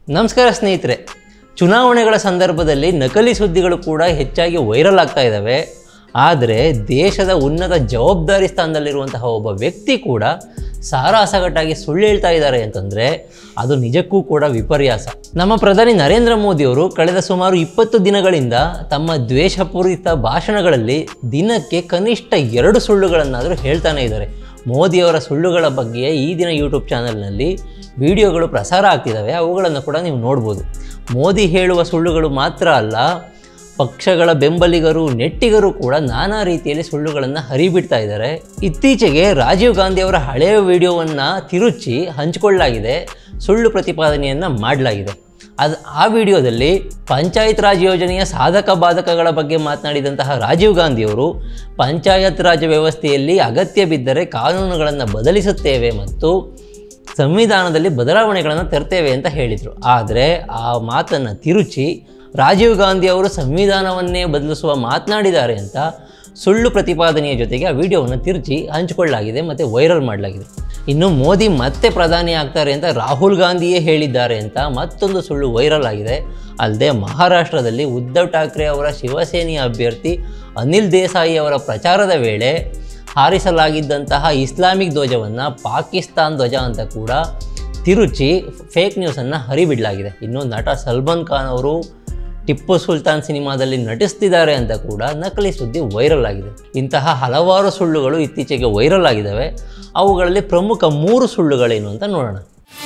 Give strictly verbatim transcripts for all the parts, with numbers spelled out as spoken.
ನಮಸ್ಕಾರ ಸ್ನೇಹಿತರೆ, ಚುನಾವಣೆಗಳ ಸಂದರ್ಭದಲ್ಲಿ ನಕಲಿ ಸುದ್ದಿಗಳು ಕೂಡ ಹೆಚ್ಚಾಗಿ ವೈರಲ್ ಆಗ್ತಾ ಇದ್ದಾವೆ. ಆದರೆ ದೇಶದ ಉನ್ನತ ಜವಾಬ್ದಾರಿ ಸ್ಥಾನದಲ್ಲಿರುವಂತಹ ಒಬ್ಬ ವ್ಯಕ್ತಿ ಕೂಡ ಸಾರಾಸಗಟಾಗಿ ಸುಳ್ಳು ಹೇಳ್ತಾ ಇದ್ದಾರೆ ಅಂತಂದರೆ ಅದು ನಿಜಕ್ಕೂ ಕೂಡ ವಿಪರ್ಯಾಸ. ನಮ್ಮ ಪ್ರಧಾನಿ ನರೇಂದ್ರ ಮೋದಿಯವರು ಕಳೆದ ಸುಮಾರು ಇಪ್ಪತ್ತು ದಿನಗಳಿಂದ ತಮ್ಮ ದ್ವೇಷಪೂರಿತ ಭಾಷಣಗಳಲ್ಲಿ ದಿನಕ್ಕೆ ಕನಿಷ್ಠ ಎರಡು ಸುಳ್ಳುಗಳನ್ನಾದರೂ ಹೇಳ್ತಾನೆ ಇದ್ದಾರೆ. ಮೋದಿಯವರ ಸುಳ್ಳುಗಳ ಬಗ್ಗೆ ಈ ದಿನ ಯೂಟ್ಯೂಬ್ ಚಾನಲ್ನಲ್ಲಿ ವಿಡಿಯೋಗಳು ಪ್ರಸಾರ ಆಗ್ತಿದ್ದಾವೆ, ಅವುಗಳನ್ನು ಕೂಡ ನೀವು ನೋಡ್ಬೋದು. ಮೋದಿ ಹೇಳುವ ಸುಳ್ಳುಗಳು ಮಾತ್ರ ಅಲ್ಲ, ಪಕ್ಷಗಳ ಬೆಂಬಲಿಗರು ನೆಟ್ಟಿಗರು ಕೂಡ ನಾನಾ ರೀತಿಯಲ್ಲಿ ಸುಳ್ಳುಗಳನ್ನು ಹರಿಬಿಡ್ತಾ ಇದ್ದಾರೆ. ಇತ್ತೀಚೆಗೆ ರಾಜೀವ್ ಗಾಂಧಿ ಅವರ ಹಳೆಯ ವಿಡಿಯೋವನ್ನು ತಿರುಚಿ ಹಂಚಿಕೊಳ್ಳಲಾಗಿದೆ, ಸುಳ್ಳು ಪ್ರತಿಪಾದನೆಯನ್ನು ಮಾಡಲಾಗಿದೆ. ಅದು ಆ ವಿಡಿಯೋದಲ್ಲಿ ಪಂಚಾಯತ್ ರಾಜ್ ಯೋಜನೆಯ ಸಾಧಕ ಬಾಧಕಗಳ ಬಗ್ಗೆ ಮಾತನಾಡಿದಂತಹ ರಾಜೀವ್ ಗಾಂಧಿಯವರು ಪಂಚಾಯತ್ ರಾಜ್ ವ್ಯವಸ್ಥೆಯಲ್ಲಿ ಅಗತ್ಯ ಬಿದ್ದರೆ ಕಾನೂನುಗಳನ್ನು ಬದಲಿಸುತ್ತೇವೆ ಮತ್ತು ಸಂವಿಧಾನದಲ್ಲಿ ಬದಲಾವಣೆಗಳನ್ನು ತರ್ತೇವೆ ಅಂತ ಹೇಳಿದರು. ಆದರೆ ಆ ಮಾತನ್ನು ತಿರುಚಿ ರಾಜೀವ್ ಗಾಂಧಿ ಅವರು ಸಂವಿಧಾನವನ್ನೇ ಬದಲಿಸುವ ಮಾತನಾಡಿದ್ದಾರೆ ಅಂತ ಸುಳ್ಳು ಪ್ರತಿಪಾದನೆಯ ಜೊತೆಗೆ ಆ ವಿಡಿಯೋವನ್ನು ತಿರುಚಿ ಹಂಚಿಕೊಳ್ಳಲಾಗಿದೆ ಮತ್ತು ವೈರಲ್ ಮಾಡಲಾಗಿದೆ. ಇನ್ನು ಮೋದಿ ಮತ್ತೆ ಪ್ರಧಾನಿ ಆಗ್ತಾರೆ ಅಂತ ರಾಹುಲ್ ಗಾಂಧಿಯೇ ಹೇಳಿದ್ದಾರೆ ಅಂತ ಮತ್ತೊಂದು ಸುಳ್ಳು ವೈರಲ್ ಆಗಿದೆ. ಅಲ್ಲದೆ ಮಹಾರಾಷ್ಟ್ರದಲ್ಲಿ ಉದ್ಧವ್ ಠಾಕ್ರೆ ಅವರ ಶಿವಸೇನೆಯ ಅಭ್ಯರ್ಥಿ ಅನಿಲ್ ದೇಸಾಯಿ ಅವರ ಪ್ರಚಾರದ ವೇಳೆ ಹಾರಿಸಲಾಗಿದ್ದಂತಹ ಇಸ್ಲಾಮಿಕ್ ಧ್ವಜವನ್ನು ಪಾಕಿಸ್ತಾನ್ ಧ್ವಜ ಅಂತ ಕೂಡ ತಿರುಚಿ ಫೇಕ್ ನ್ಯೂಸನ್ನು ಹರಿಬಿಡಲಾಗಿದೆ. ಇನ್ನು ನಟ ಸಲ್ಮಾನ್ ಖಾನ್ ಅವರು ಟಿಪ್ಪು ಸುಲ್ತಾನ್ ಸಿನಿಮಾದಲ್ಲಿ ನಟಿಸ್ತಿದ್ದಾರೆ ಅಂತ ಕೂಡ ನಕಲಿ ಸುದ್ದಿ ವೈರಲ್ ಆಗಿದೆ. ಇಂತಹ ಹಲವಾರು ಸುಳ್ಳುಗಳು ಇತ್ತೀಚೆಗೆ ವೈರಲ್ ಆಗಿದ್ದಾವೆ. ಅವುಗಳಲ್ಲಿ ಪ್ರಮುಖ ಮೂರು ಸುಳ್ಳುಗಳೇನು ಅಂತ ನೋಡೋಣ.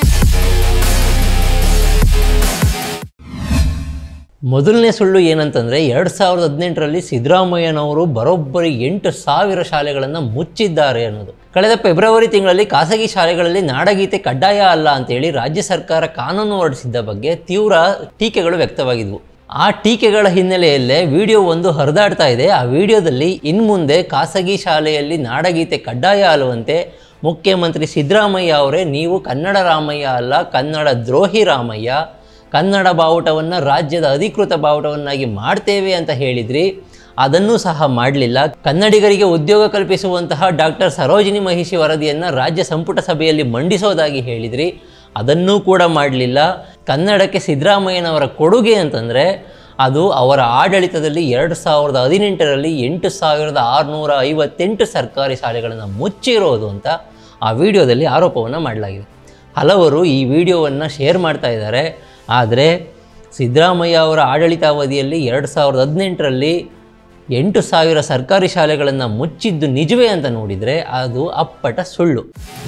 ಮೊದಲನೇ ಸುಳ್ಳು ಏನಂತಂದರೆ, ಎರಡು ಸಾವಿರದ ಹದಿನೆಂಟರಲ್ಲಿ ಸಿದ್ದರಾಮಯ್ಯನವರು ಬರೋಬ್ಬರಿ ಎಂಟು ಸಾವಿರ ಶಾಲೆಗಳನ್ನು ಮುಚ್ಚಿದ್ದಾರೆ ಅನ್ನೋದು. ಕಳೆದ ಫೆಬ್ರವರಿ ತಿಂಗಳಲ್ಲಿ ಖಾಸಗಿ ಶಾಲೆಗಳಲ್ಲಿ ನಾಡಗೀತೆ ಕಡ್ಡಾಯ ಅಲ್ಲ ಅಂತೇಳಿ ರಾಜ್ಯ ಸರ್ಕಾರ ಕಾನೂನು ಹೊರಡಿಸಿದ್ದ ಬಗ್ಗೆ ತೀವ್ರ ಟೀಕೆಗಳು ವ್ಯಕ್ತವಾಗಿದ್ವು. ಆ ಟೀಕೆಗಳ ಹಿನ್ನೆಲೆಯಲ್ಲೇ ವಿಡಿಯೋ ಒಂದು ಹರಿದಾಡ್ತಾ ಇದೆ. ಆ ವಿಡಿಯೋದಲ್ಲಿ ಇನ್ಮುಂದೆ ಖಾಸಗಿ ಶಾಲೆಯಲ್ಲಿ ನಾಡಗೀತೆ ಕಡ್ಡಾಯ ಅಲ್ಲವಂತೆ ಮುಖ್ಯಮಂತ್ರಿ ಸಿದ್ದರಾಮಯ್ಯ ಅವರೇ, ನೀವು ಕನ್ನಡ ರಾಮಯ್ಯ ಅಲ್ಲ, ಕನ್ನಡ ದ್ರೋಹಿ ರಾಮಯ್ಯ, ಕನ್ನಡ ಬಾವುಟವನ್ನು ರಾಜ್ಯದ ಅಧಿಕೃತ ಬಾವುಟವನ್ನಾಗಿ ಮಾಡ್ತೇವೆ ಅಂತ ಹೇಳಿದ್ರಿ, ಅದನ್ನೂ ಸಹ ಮಾಡಲಿಲ್ಲ. ಕನ್ನಡಿಗರಿಗೆ ಉದ್ಯೋಗ ಕಲ್ಪಿಸುವಂತಹ ಡಾಕ್ಟರ್ ಸರೋಜಿನಿ ಮಹಿಷಿ ವರದಿಯನ್ನು ರಾಜ್ಯ ಸಂಪುಟ ಸಭೆಯಲ್ಲಿ ಮಂಡಿಸೋದಾಗಿ ಹೇಳಿದ್ರಿ, ಅದನ್ನೂ ಕೂಡ ಮಾಡಲಿಲ್ಲ. ಕನ್ನಡಕ್ಕೆ ಸಿದ್ದರಾಮಯ್ಯನವರ ಕೊಡುಗೆ ಅಂತಂದರೆ ಅದು ಅವರ ಆಡಳಿತದಲ್ಲಿ ಎರಡು ಸಾವಿರದ ಹದಿನೆಂಟರಲ್ಲಿ ಎಂಟು ಸಾವಿರದ ಆರುನೂರ ಐವತ್ತೆಂಟು ಸರ್ಕಾರಿ ಶಾಲೆಗಳನ್ನು ಮುಚ್ಚಿರೋದು ಅಂತ ಆ ವಿಡಿಯೋದಲ್ಲಿ ಆರೋಪವನ್ನು ಮಾಡಲಾಗಿದೆ. ಹಲವರು ಈ ವಿಡಿಯೋವನ್ನು ಶೇರ್ ಮಾಡ್ತಾ ಇದ್ದಾರೆ. ಆದರೆ ಸಿದ್ದರಾಮಯ್ಯ ಅವರ ಆಡಳಿತಾವಧಿಯಲ್ಲಿ ಎರಡು ಸಾವಿರದ ಹದಿನೆಂಟರಲ್ಲಿ ಎಂಟು ಸಾವಿರ ಸರ್ಕಾರಿ ಶಾಲೆಗಳನ್ನು ಮುಚ್ಚಿದ್ದು ನಿಜವೇ ಅಂತ ನೋಡಿದರೆ ಅದು ಅಪ್ಪಟ ಸುಳ್ಳು.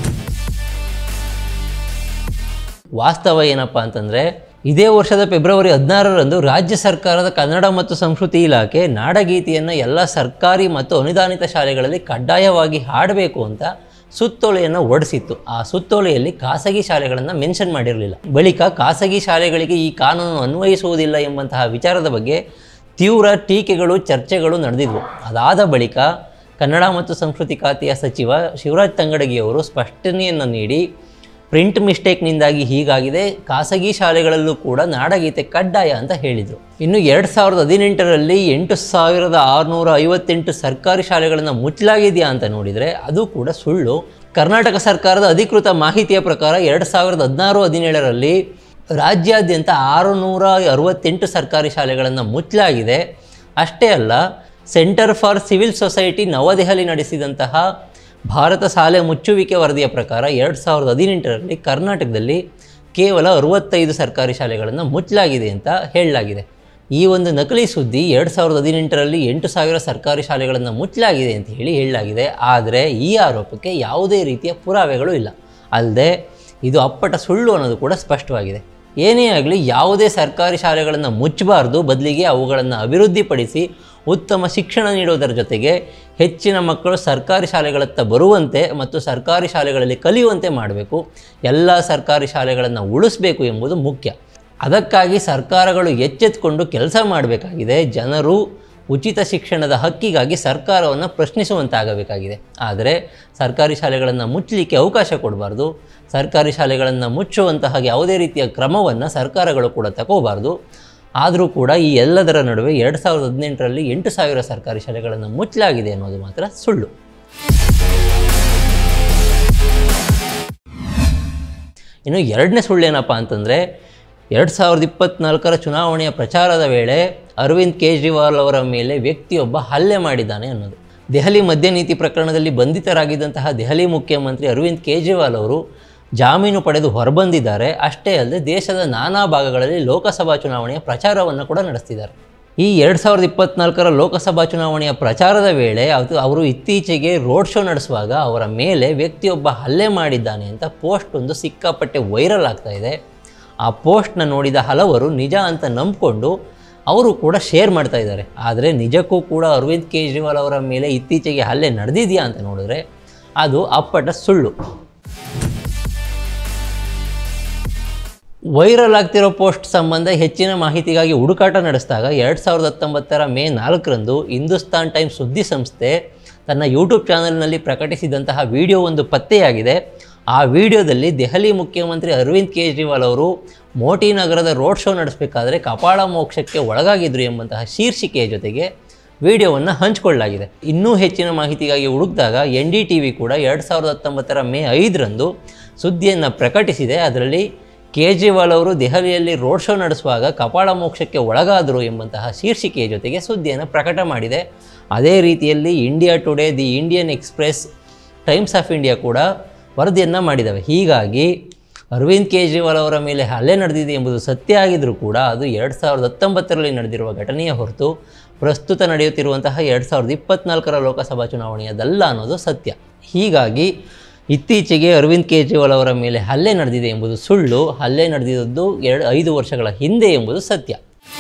ವಾಸ್ತವ ಏನಪ್ಪ ಅಂತಂದರೆ, ಇದೇ ವರ್ಷದ ಫೆಬ್ರವರಿ ಹದಿನಾರರಂದು ರಾಜ್ಯ ಸರ್ಕಾರದ ಕನ್ನಡ ಮತ್ತು ಸಂಸ್ಕೃತಿ ಇಲಾಖೆ ನಾಡಗೀತೆಯನ್ನು ಎಲ್ಲ ಸರ್ಕಾರಿ ಮತ್ತು ಅನುದಾನಿತ ಶಾಲೆಗಳಲ್ಲಿ ಕಡ್ಡಾಯವಾಗಿ ಹಾಡಬೇಕು ಅಂತ ಸುತ್ತೋಲೆಯನ್ನು ಹೊರಡಿಸಿತ್ತು. ಆ ಸುತ್ತೋಲೆಯಲ್ಲಿ ಖಾಸಗಿ ಶಾಲೆಗಳನ್ನು ಮೆನ್ಷನ್ ಮಾಡಿರಲಿಲ್ಲ. ಬಳಿಕ ಖಾಸಗಿ ಶಾಲೆಗಳಿಗೆ ಈ ಕಾನೂನು ಅನ್ವಯಿಸುವುದಿಲ್ಲ ಎಂಬಂತಹ ವಿಚಾರದ ಬಗ್ಗೆ ತೀವ್ರ ಟೀಕೆಗಳು ಚರ್ಚೆಗಳು ನಡೆದಿದ್ವು. ಅದಾದ ಬಳಿಕ ಕನ್ನಡ ಮತ್ತು ಸಂಸ್ಕೃತಿ ಖಾತೆಯ ಸಚಿವ ಶಿವರಾಜ್ ತಂಗಡಗಿಯವರು ಸ್ಪಷ್ಟನೆಯನ್ನು ನೀಡಿ, ಪ್ರಿಂಟ್ ಮಿಸ್ಟೇಕ್ನಿಂದಾಗಿ ಹೀಗಾಗಿದೆ, ಖಾಸಗಿ ಶಾಲೆಗಳಲ್ಲೂ ಕೂಡ ನಾಡಗೀತೆ ಕಡ್ಡಾಯ ಅಂತ ಹೇಳಿದರು. ಇನ್ನು ಎರಡು ಸಾವಿರದ ಹದಿನೆಂಟರಲ್ಲಿ ಎಂಟು ಸಾವಿರದ ಆರುನೂರ ಐವತ್ತೆಂಟು ಸರ್ಕಾರಿ ಶಾಲೆಗಳನ್ನು ಮುಚ್ಚಲಾಗಿದೆಯಾ ಅಂತ ನೋಡಿದರೆ ಅದು ಕೂಡ ಸುಳ್ಳು. ಕರ್ನಾಟಕ ಸರ್ಕಾರದ ಅಧಿಕೃತ ಮಾಹಿತಿಯ ಪ್ರಕಾರ ಎರಡು ಸಾವಿರದ ಹದಿನಾರು ಹದಿನೇಳರಲ್ಲಿ ರಾಜ್ಯಾದ್ಯಂತ ಆರುನೂರ ಅರವತ್ತೆಂಟು ಸರ್ಕಾರಿ ಶಾಲೆಗಳನ್ನು ಮುಚ್ಚಲಾಗಿದೆ. ಅಷ್ಟೇ ಅಲ್ಲ, centre for civil society Navadehali ನಡೆಸಿದಂತಹ ಭಾರತ ಶಾಲೆ ಮುಚ್ಚುವಿಕೆ ವರದಿಯ ಪ್ರಕಾರ ಎರಡು ಸಾವಿರದ ಹದಿನೆಂಟರಲ್ಲಿ ಕರ್ನಾಟಕದಲ್ಲಿ ಕೇವಲ ಅರವತ್ತೈದು ಸರ್ಕಾರಿ ಶಾಲೆಗಳನ್ನು ಮುಚ್ಚಲಾಗಿದೆ ಅಂತ ಹೇಳಲಾಗಿದೆ. ಈ ಒಂದು ನಕಲಿ ಸುದ್ದಿ ಎರಡು ಸಾವಿರದ ಹದಿನೆಂಟರಲ್ಲಿ ಎಂಟು ಸಾವಿರ ಸರ್ಕಾರಿ ಶಾಲೆಗಳನ್ನು ಮುಚ್ಚಲಾಗಿದೆ ಅಂತ ಹೇಳಿ ಹೇಳಲಾಗಿದೆ. ಆದರೆ ಈ ಆರೋಪಕ್ಕೆ ಯಾವುದೇ ರೀತಿಯ ಪುರಾವೆಗಳು ಇಲ್ಲ. ಅಲ್ಲದೆ ಇದು ಅಪ್ಪಟ ಸುಳ್ಳು ಅನ್ನೋದು ಕೂಡ ಸ್ಪಷ್ಟವಾಗಿದೆ. ಏನೇ ಆಗಲಿ, ಯಾವುದೇ ಸರ್ಕಾರಿ ಶಾಲೆಗಳನ್ನು ಮುಚ್ಚಬಾರ್ದು, ಬದಲಿಗೆ ಅವುಗಳನ್ನು ಅಭಿವೃದ್ಧಿಪಡಿಸಿ ಉತ್ತಮ ಶಿಕ್ಷಣ ನೀಡುವುದರ ಜೊತೆಗೆ ಹೆಚ್ಚಿನ ಮಕ್ಕಳು ಸರ್ಕಾರಿ ಶಾಲೆಗಳತ್ತ ಬರುವಂತೆ ಮತ್ತು ಸರ್ಕಾರಿ ಶಾಲೆಗಳಲ್ಲಿ ಕಲಿಯುವಂತೆ ಮಾಡಬೇಕು. ಎಲ್ಲ ಸರ್ಕಾರಿ ಶಾಲೆಗಳನ್ನು ಉಳಿಸಬೇಕು ಎಂಬುದು ಮುಖ್ಯ. ಅದಕ್ಕಾಗಿ ಸರ್ಕಾರಗಳು ಎಚ್ಚೆತ್ತುಕೊಂಡು ಕೆಲಸ ಮಾಡಬೇಕಾಗಿದೆ. ಜನರು ಉಚಿತ ಶಿಕ್ಷಣದ ಹಕ್ಕಿಗಾಗಿ ಸರ್ಕಾರವನ್ನು ಪ್ರಶ್ನಿಸುವಂತಾಗಬೇಕಾಗಿದೆ. ಆದರೆ ಸರ್ಕಾರಿ ಶಾಲೆಗಳನ್ನು ಮುಚ್ಚಲಿಕ್ಕೆ ಅವಕಾಶ ಕೊಡಬಾರ್ದು. ಸರ್ಕಾರಿ ಶಾಲೆಗಳನ್ನು ಮುಚ್ಚುವಂತಹ ಯಾವುದೇ ರೀತಿಯ ಕ್ರಮವನ್ನು ಸರ್ಕಾರಗಳು ಕೂಡ ತಗೋಬಾರ್ದು. ಆದರೂ ಕೂಡ ಈ ಎಲ್ಲದರ ನಡುವೆ ಎರಡು ಸಾವಿರದ ಹದಿನೆಂಟರಲ್ಲಿ ಎಂಟು ಸಾವಿರ ಸರ್ಕಾರಿ ಶಾಲೆಗಳನ್ನು ಮುಚ್ಚಲಾಗಿದೆ ಅನ್ನೋದು ಮಾತ್ರ ಸುಳ್ಳು. ಇನ್ನು ಎರಡನೇ ಸುಳ್ಳೇನಪ್ಪ ಅಂತಂದರೆ, ಎರಡು ಸಾವಿರದ ಇಪ್ಪತ್ತ್ನಾಲ್ಕರ ಚುನಾವಣೆಯ ಪ್ರಚಾರದ ವೇಳೆ ಅರವಿಂದ್ ಕೇಜ್ರಿವಾಲ್ ಅವರ ಮೇಲೆ ವ್ಯಕ್ತಿಯೊಬ್ಬ ಹಲ್ಲೆ ಮಾಡಿದ್ದಾನೆ ಅನ್ನೋದು. ದೆಹಲಿ ಮದ್ಯ ನೀತಿ ಪ್ರಕರಣದಲ್ಲಿ ಬಂಧಿತರಾಗಿದ್ದಂತಹ ದೆಹಲಿ ಮುಖ್ಯಮಂತ್ರಿ ಅರವಿಂದ್ ಕೇಜ್ರಿವಾಲ್ ಅವರು ಜಾಮೀನು ಪಡೆದು ಹೊರಬಂದಿದ್ದಾರೆ. ಅಷ್ಟೇ ಅಲ್ಲದೆ ದೇಶದ ನಾನಾ ಭಾಗಗಳಲ್ಲಿ ಲೋಕಸಭಾ ಚುನಾವಣೆಯ ಪ್ರಚಾರವನ್ನು ಕೂಡ ನಡೆಸ್ತಿದ್ದಾರೆ. ಈ ಎರಡು ಸಾವಿರದ ಇಪ್ಪತ್ತ್ನಾಲ್ಕರ ಲೋಕಸಭಾ ಚುನಾವಣೆಯ ಪ್ರಚಾರದ ವೇಳೆ ಅದು ಅವರು ಇತ್ತೀಚೆಗೆ ರೋಡ್ ಶೋ ನಡೆಸುವಾಗ ಅವರ ಮೇಲೆ ವ್ಯಕ್ತಿಯೊಬ್ಬ ಹಲ್ಲೆ ಮಾಡಿದ್ದಾನೆ ಅಂತ ಪೋಸ್ಟ್ ಒಂದು ಸಿಕ್ಕಾಪಟ್ಟೆ ವೈರಲ್ ಆಗ್ತಾ ಇದೆ. ಆ ಪೋಸ್ಟ್ನ ನೋಡಿದ ಹಲವರು ನಿಜ ಅಂತ ನಂಬಿಕೊಂಡು ಅವರು ಕೂಡ ಶೇರ್ ಮಾಡ್ತಾ ಇದ್ದಾರೆ. ಆದರೆ ನಿಜಕ್ಕೂ ಕೂಡ ಅರವಿಂದ್ ಕೇಜ್ರಿವಾಲ್ ಅವರ ಮೇಲೆ ಇತ್ತೀಚೆಗೆ ಹಲ್ಲೆ ನಡೆದಿದೆಯಾ ಅಂತ ನೋಡಿದ್ರೆ ಅದು ಅಪ್ಪಟ ಸುಳ್ಳು. ವೈರಲ್ ಆಗ್ತಿರೋ ಪೋಸ್ಟ್ ಸಂಬಂಧ ಹೆಚ್ಚಿನ ಮಾಹಿತಿಗಾಗಿ ಹುಡುಕಾಟ ನಡೆಸಿದಾಗ ಎರಡು ಸಾವಿರದ ಹತ್ತೊಂಬತ್ತರ ಮೇ ನಾಲ್ಕರಂದು ಹಿಂದೂಸ್ತಾನ್ ಟೈಮ್ಸ್ ಸುದ್ದಿ ಸಂಸ್ಥೆ ತನ್ನ ಯೂಟ್ಯೂಬ್ ಚಾನಲ್ನಲ್ಲಿ ಪ್ರಕಟಿಸಿದಂತಹ ವಿಡಿಯೋ ಒಂದು ಪತ್ತೆಯಾಗಿದೆ. ಆ ವಿಡಿಯೋದಲ್ಲಿ ದೆಹಲಿ ಮುಖ್ಯಮಂತ್ರಿ ಅರವಿಂದ್ ಕೇಜ್ರಿವಾಲ್ ಅವರು ಮೋಟಿ ನಗರದ ರೋಡ್ ಶೋ ನಡೆಸಬೇಕಾದ್ರೆ ಕಪಾಳ ಮೋಕ್ಷಕ್ಕೆ ಒಳಗಾಗಿದ್ರು ಎಂಬಂತಹ ಶೀರ್ಷಿಕೆಯ ಜೊತೆಗೆ ವಿಡಿಯೋವನ್ನು ಹಂಚಿಕೊಳ್ಳಲಾಗಿದೆ. ಇನ್ನೂ ಹೆಚ್ಚಿನ ಮಾಹಿತಿಗಾಗಿ ಹುಡುಕಿದಾಗ ಎನ್ ಡಿ ಟಿ ವಿ ಕೂಡ ಎರಡು ಸಾವಿರದ ಹತ್ತೊಂಬತ್ತರ ಮೇ ಐದರಂದು ಸುದ್ದಿಯನ್ನು ಪ್ರಕಟಿಸಿದೆ. ಅದರಲ್ಲಿ ಕೇಜ್ರಿವಾಲ್ ಅವರು ದೆಹಲಿಯಲ್ಲಿ ರೋಡ್ ಶೋ ನಡೆಸುವಾಗ ಕಪಾಳ ಮೋಕ್ಷಕ್ಕೆ ಒಳಗಾದರು ಎಂಬಂತಹ ಶೀರ್ಷಿಕೆಯ ಜೊತೆಗೆ ಸುದ್ದಿಯನ್ನು ಪ್ರಕಟ ಮಾಡಿದೆ. ಅದೇ ರೀತಿಯಲ್ಲಿ India Today, the Indian Express, Times of India ಕೂಡ ವರದಿಯನ್ನು ಮಾಡಿದ್ದಾವೆ. ಹೀಗಾಗಿ ಅರವಿಂದ್ ಕೇಜ್ರಿವಾಲ್ ಅವರ ಮೇಲೆ ಹಲ್ಲೆ ನಡೆದಿದೆ ಎಂಬುದು ಸತ್ಯ ಆಗಿದ್ದರೂ ಕೂಡ ಅದು ಎರಡು ಸಾವಿರದ ಹತ್ತೊಂಬತ್ತರಲ್ಲಿ ನಡೆದಿರುವ ಘಟನೆಯ ಹೊರತು ಪ್ರಸ್ತುತ ನಡೆಯುತ್ತಿರುವಂತಹ ಎರಡು ಸಾವಿರದ ಇಪ್ಪತ್ತ್ನಾಲ್ಕರ ಲೋಕಸಭಾ ಚುನಾವಣೆಯದಲ್ಲ ಅನ್ನೋದು ಸತ್ಯ. ಹೀಗಾಗಿ ಇತ್ತೀಚೆಗೆ ಅರವಿಂದ್ ಕೇಜ್ರಿವಾಲ್ ಅವರ ಮೇಲೆ ಹಲ್ಲೆ ನಡೆದಿದೆ ಎಂಬುದು ಸುಳ್ಳು. ಹಲ್ಲೆ ನಡೆದಿದ್ದು ಎರಡು ಐದು ವರ್ಷಗಳ ಹಿಂದೆ ಎಂಬುದು ಸತ್ಯ.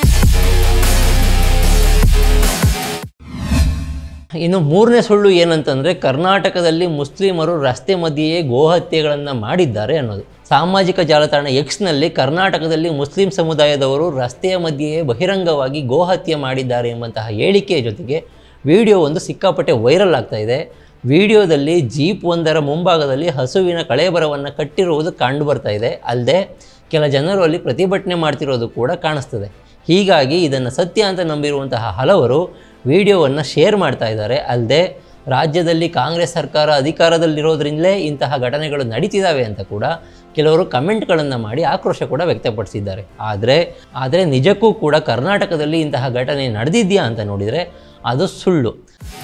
ಇನ್ನು ಮೂರನೇ ಸುಳ್ಳು ಏನಂತಂದರೆ ಕರ್ನಾಟಕದಲ್ಲಿ ಮುಸ್ಲಿಮರು ರಸ್ತೆ ಮಧ್ಯೆಯೇ ಗೋಹತ್ಯೆಗಳನ್ನು ಮಾಡಿದ್ದಾರೆ ಅನ್ನೋದು. ಸಾಮಾಜಿಕ ಜಾಲತಾಣ ಎಕ್ಸ್ನಲ್ಲಿ ಕರ್ನಾಟಕದಲ್ಲಿ ಮುಸ್ಲಿಂ ಸಮುದಾಯದವರು ರಸ್ತೆಯ ಮಧ್ಯೆಯೇ ಬಹಿರಂಗವಾಗಿ ಗೋಹತ್ಯೆ ಮಾಡಿದ್ದಾರೆ ಎಂಬಂತಹ ಹೇಳಿಕೆಯ ಜೊತೆಗೆ ವಿಡಿಯೋ ಒಂದು ಸಿಕ್ಕಾಪಟ್ಟೆ ವೈರಲ್ ಆಗ್ತಾ ಇದೆ. ವಿಡಿಯೋದಲ್ಲಿ ಜೀಪ್ ಒಂದರ ಮುಂಭಾಗದಲ್ಲಿ ಹಸುವಿನ ಕಳೇಬರವನ್ನು ಕಟ್ಟಿರುವುದು ಕಂಡು ಬರ್ತಾ ಇದೆ. ಅಲ್ಲದೆ ಕೆಲ ಜನರು ಅಲ್ಲಿ ಪ್ರತಿಭಟನೆ ಮಾಡ್ತಿರೋದು ಕೂಡ ಕಾಣಿಸ್ತದೆ. ಹೀಗಾಗಿ ಇದನ್ನು ಸತ್ಯ ಅಂತ ನಂಬಿರುವಂತಹ ಹಲವರು ವಿಡಿಯೋವನ್ನು ಶೇರ್ ಮಾಡ್ತಾ ಇದ್ದಾರೆ. ಅಲ್ಲದೆ ರಾಜ್ಯದಲ್ಲಿ ಕಾಂಗ್ರೆಸ್ ಸರ್ಕಾರ ಅಧಿಕಾರದಲ್ಲಿರೋದ್ರಿಂದಲೇ ಇಂತಹ ಘಟನೆಗಳು ನಡೀತಿದ್ದಾವೆ ಅಂತ ಕೂಡ ಕೆಲವರು ಕಮೆಂಟ್ಗಳನ್ನು ಮಾಡಿ ಆಕ್ರೋಶ ಕೂಡ ವ್ಯಕ್ತಪಡಿಸಿದ್ದಾರೆ. ಆದರೆ ಆದರೆ ನಿಜಕ್ಕೂ ಕೂಡ ಕರ್ನಾಟಕದಲ್ಲಿ ಇಂತಹ ಘಟನೆ ನಡೆದಿದೆಯಾ ಅಂತ ನೋಡಿದರೆ ಅದು ಸುಳ್ಳು.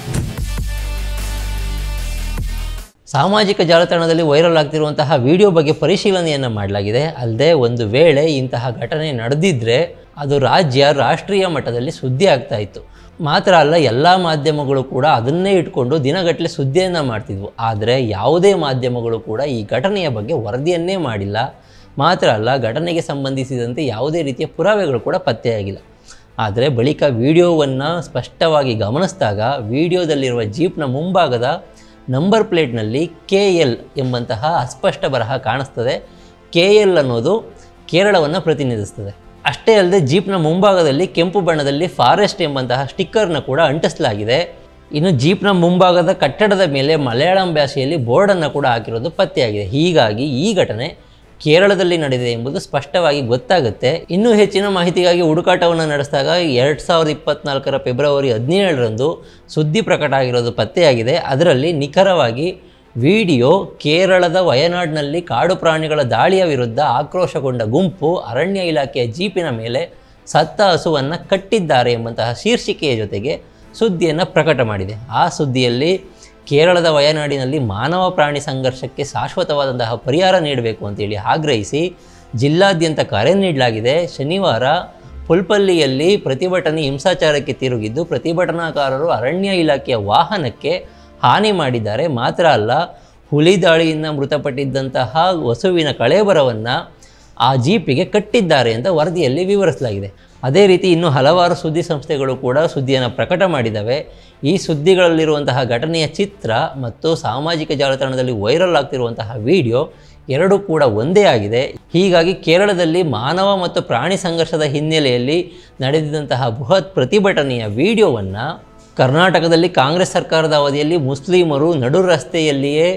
ಸಾಮಾಜಿಕ ಜಾಲತಾಣದಲ್ಲಿ ವೈರಲ್ ಆಗ್ತಿರುವಂತಹ ವಿಡಿಯೋ ಬಗ್ಗೆ ಪರಿಶೀಲನೆಯನ್ನು ಮಾಡಲಾಗಿದೆ. ಅಲ್ಲದೆ ಒಂದು ವೇಳೆ ಇಂತಹ ಘಟನೆ ನಡೆದಿದ್ದರೆ ಅದು ರಾಜ್ಯ ರಾಷ್ಟ್ರೀಯ ಮಟ್ಟದಲ್ಲಿ ಸುದ್ದಿ ಆಗ್ತಾ ಇತ್ತು. ಮಾತ್ರ ಅಲ್ಲ, ಎಲ್ಲ ಮಾಧ್ಯಮಗಳು ಕೂಡ ಅದನ್ನೇ ಇಟ್ಕೊಂಡು ದಿನಗಟ್ಟಲೆ ಸುದ್ದಿಯನ್ನು ಮಾಡ್ತಿದ್ವು. ಆದರೆ ಯಾವುದೇ ಮಾಧ್ಯಮಗಳು ಕೂಡ ಈ ಘಟನೆಯ ಬಗ್ಗೆ ವರದಿಯನ್ನೇ ಮಾಡಿಲ್ಲ. ಮಾತ್ರ ಅಲ್ಲ, ಘಟನೆಗೆ ಸಂಬಂಧಿಸಿದಂತೆ ಯಾವುದೇ ರೀತಿಯ ಪುರಾವೆಗಳು ಕೂಡ ಪತ್ತೆಯಾಗಿಲ್ಲ. ಆದರೆ ಬಳಿಕ ವಿಡಿಯೋವನ್ನು ಸ್ಪಷ್ಟವಾಗಿ ಗಮನಿಸಿದಾಗ ವಿಡಿಯೋದಲ್ಲಿರುವ ಜೀಪ್ನ ಮುಂಭಾಗದ ನಂಬರ್ ಪ್ಲೇಟ್ನಲ್ಲಿ ಕೆ ಎಲ್ ಎಂಬಂತಹ ಅಸ್ಪಷ್ಟ ಬರಹ ಕಾಣಿಸ್ತದೆ. ಕೆ ಎಲ್ ಅನ್ನೋದು ಕೇರಳವನ್ನು ಪ್ರತಿನಿಧಿಸ್ತದೆ. ಅಷ್ಟೇ ಅಲ್ಲದೆ ಜೀಪ್ನ ಮುಂಭಾಗದಲ್ಲಿ ಕೆಂಪು ಬಣ್ಣದಲ್ಲಿ ಫಾರೆಸ್ಟ್ ಎಂಬಂತಹ ಸ್ಟಿಕ್ಕರ್ನ ಕೂಡ ಅಂಟಿಸಲಾಗಿದೆ. ಇನ್ನು ಜೀಪ್ನ ಮುಂಭಾಗದ ಕಟ್ಟಡದ ಮೇಲೆ ಮಲಯಾಳಂ ಭಾಷೆಯಲ್ಲಿ ಬೋರ್ಡನ್ನು ಕೂಡ ಹಾಕಿರೋದು ಪತ್ತೆಯಾಗಿದೆ. ಹೀಗಾಗಿ ಈ ಘಟನೆ ಕೇರಳದಲ್ಲಿ ನಡೆದಿದೆ ಎಂಬುದು ಸ್ಪಷ್ಟವಾಗಿ ಗೊತ್ತಾಗುತ್ತೆ. ಇನ್ನೂ ಹೆಚ್ಚಿನ ಮಾಹಿತಿಗಾಗಿ ಹುಡುಕಾಟವನ್ನು ನಡೆಸಿದಾಗ ಎರಡು ಸಾವಿರದ ಇಪ್ಪತ್ತ್ನಾಲ್ಕರ ಫೆಬ್ರವರಿ ಹದಿನೇಳರಂದು ಸುದ್ದಿ ಪ್ರಕಟ ಆಗಿರೋದು ಪತ್ತೆಯಾಗಿದೆ. ಅದರಲ್ಲಿ ನಿಖರವಾಗಿ ವಿಡಿಯೋ ಕೇರಳದ ವಯನಾಡ್ನಲ್ಲಿ ಕಾಡು ಪ್ರಾಣಿಗಳ ದಾಳಿಯ ವಿರುದ್ಧ ಆಕ್ರೋಶಗೊಂಡ ಗುಂಪು ಅರಣ್ಯ ಇಲಾಖೆಯ ಜೀಪಿನ ಮೇಲೆ ಸತ್ತ ಹಸುವನ್ನು ಕಟ್ಟಿದ್ದಾರೆ ಎಂಬಂತಹ ಶೀರ್ಷಿಕೆಯ ಜೊತೆಗೆ ಸುದ್ದಿಯನ್ನು ಪ್ರಕಟ ಮಾಡಿದೆ. ಆ ಸುದ್ದಿಯಲ್ಲಿ ಕೇರಳದ ವಯನಾಡಿನಲ್ಲಿ ಮಾನವ ಪ್ರಾಣಿ ಸಂಘರ್ಷಕ್ಕೆ ಶಾಶ್ವತವಾದಂತಹ ಪರಿಹಾರ ನೀಡಬೇಕು ಅಂತೇಳಿ ಆಗ್ರಹಿಸಿ ಜಿಲ್ಲಾದ್ಯಂತ ಕರೆ ನೀಡಲಾಗಿದೆ. ಶನಿವಾರ ಪುಲ್ಪಲ್ಲಿಯಲ್ಲಿ ಪ್ರತಿಭಟನೆ ಹಿಂಸಾಚಾರಕ್ಕೆ ತಿರುಗಿದ್ದು ಪ್ರತಿಭಟನಾಕಾರರು ಅರಣ್ಯ ಇಲಾಖೆಯ ವಾಹನಕ್ಕೆ ಹಾನಿ ಮಾಡಿದ್ದಾರೆ. ಮಾತ್ರ ಅಲ್ಲ, ಹುಲಿ ದಾಳಿಯಿಂದ ಮೃತಪಟ್ಟಿದ್ದಂತಹ ಹಸುವಿನ ಕಳೇಬರವನ್ನು ಆ ಜೀಪಿಗೆ ಕಟ್ಟಿದ್ದಾರೆ ಅಂತ ವರದಿಯಲ್ಲಿ ವಿವರಿಸಲಾಗಿದೆ. ಅದೇ ರೀತಿ ಇನ್ನೂ ಹಲವಾರು ಸುದ್ದಿ ಸಂಸ್ಥೆಗಳು ಕೂಡ ಸುದ್ದಿಯನ್ನು ಪ್ರಕಟ ಮಾಡಿದ್ದಾವೆ. ಈ ಸುದ್ದಿಗಳಲ್ಲಿರುವಂತಹ ಘಟನೆಯ ಚಿತ್ರ ಮತ್ತು ಸಾಮಾಜಿಕ ಜಾಲತಾಣದಲ್ಲಿ ವೈರಲ್ ಆಗ್ತಿರುವಂತಹ ವಿಡಿಯೋ ಎರಡೂ ಕೂಡ ಒಂದೇ ಆಗಿದೆ. ಹೀಗಾಗಿ ಕೇರಳದಲ್ಲಿ ಮಾನವ ಮತ್ತು ಪ್ರಾಣಿ ಸಂಘರ್ಷದ ಹಿನ್ನೆಲೆಯಲ್ಲಿ ನಡೆದಿದ್ದಂತಹ ಬೃಹತ್ ಪ್ರತಿಭಟನೆಯ ವಿಡಿಯೋವನ್ನು ಕರ್ನಾಟಕದಲ್ಲಿ ಕಾಂಗ್ರೆಸ್ ಸರ್ಕಾರದ ಅವಧಿಯಲ್ಲಿ ಮುಸ್ಲಿಮರು ನಡು ರಸ್ತೆಯಲ್ಲಿಯೇ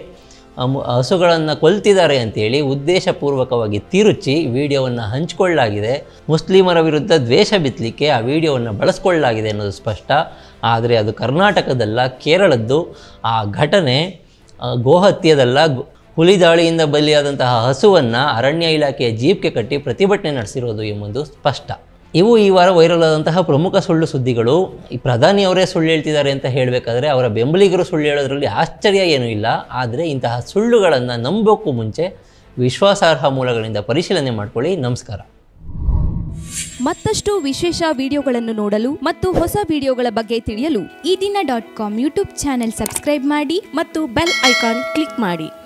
ಹಸುಗಳನ್ನು ಕೊಲ್ತಿದ್ದಾರೆ ಅಂತೇಳಿ ಉದ್ದೇಶಪೂರ್ವಕವಾಗಿ ತಿರುಚಿ ವಿಡಿಯೋವನ್ನು ಹಂಚಿಕೊಳ್ಳಲಾಗಿದೆ. ಮುಸ್ಲಿಮರ ವಿರುದ್ಧ ದ್ವೇಷ ಬಿತ್ತಲಿಕ್ಕೆ ಆ ವಿಡಿಯೋವನ್ನು ಬಳಸ್ಕೊಳ್ಳಲಾಗಿದೆ ಅನ್ನೋದು ಸ್ಪಷ್ಟ. ಆದರೆ ಅದು ಕರ್ನಾಟಕದಲ್ಲ, ಕೇರಳದ್ದು. ಆ ಘಟನೆ ಗೋಹತ್ಯೆದಲ್ಲ, ಹುಲಿ ದಾಳಿಯಿಂದ ಬಲಿಯಾದಂತಹ ಹಸುವನ್ನು ಅರಣ್ಯ ಇಲಾಖೆಯ ಜೀಪ್ಗೆ ಕಟ್ಟಿ ಪ್ರತಿಭಟನೆ ನಡೆಸಿರೋದು ಎಂಬುದು ಸ್ಪಷ್ಟ. ಇವು ಈ ವಾರ ವೈರಲ್ ಆದಂತಹ ಪ್ರಮುಖ ಸುಳ್ಳು ಸುದ್ದಿಗಳು. ಈ ಪ್ರಧಾನಿಯವರೇ ಸುಳ್ಳು ಹೇಳ್ತಿದ್ದಾರೆ ಅಂತ ಹೇಳಬೇಕಾದ್ರೆ ಅವರ ಬೆಂಬಲಿಗರು ಸುಳ್ಳು ಹೇಳೋದ್ರಲ್ಲಿ ಆಶ್ಚರ್ಯ ಏನೂ ಇಲ್ಲ. ಆದರೆ ಇಂತಹ ಸುಳ್ಳುಗಳನ್ನು ನಂಬೋಕ್ಕೂ ಮುಂಚೆ ವಿಶ್ವಾಸಾರ್ಹ ಮೂಲಗಳಿಂದ ಪರಿಶೀಲನೆ ಮಾಡ್ಕೊಳ್ಳಿ. ನಮಸ್ಕಾರ. ಮತ್ತಷ್ಟು ವಿಶೇಷ ವಿಡಿಯೋಗಳನ್ನು ನೋಡಲು ಮತ್ತು ಹೊಸ ವಿಡಿಯೋಗಳ ಬಗ್ಗೆ ತಿಳಿಯಲು Ee Dina dot com YouTube channel subscribe ಮಾಡಿ ಮತ್ತು ಬೆಲ್ ಐಕಾನ್ ಕ್ಲಿಕ್ ಮಾಡಿ.